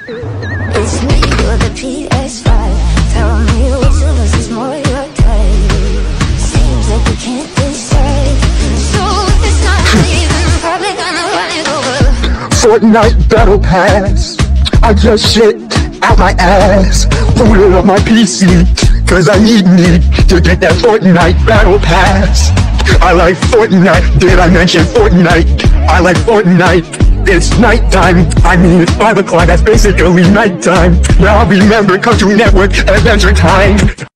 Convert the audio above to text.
It's me with the PS5. Tell me which of us is more your type. Seems like we can't decide. So if it's not me, then I'm probably gonna run it over. Fortnite Battlepass, I just shit out my ass, put it on my PC, cause I need to get that Fortnite Battlepass. I like Fortnite, did I mention Fortnite? I like Fortnite. It's nighttime, I mean it's 5 o'clock, that's basically nighttime. Now remember Cartoon Network Adventure Time.